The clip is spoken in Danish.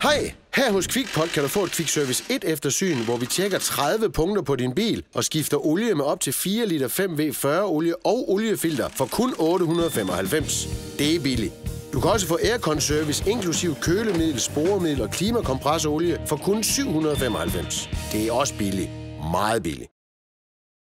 Hej! Her hos QuickPot kan du få et Quick Service 1 eftersyn, hvor vi tjekker 30 punkter på din bil og skifter olie med op til 4 liter 5V40 olie og oliefilter for kun 895. Det er billigt. Du kan også få aircon-service inklusiv kølemiddel, sporemiddel og klimakompressolie for kun 795. Det er også billigt. Meget billigt.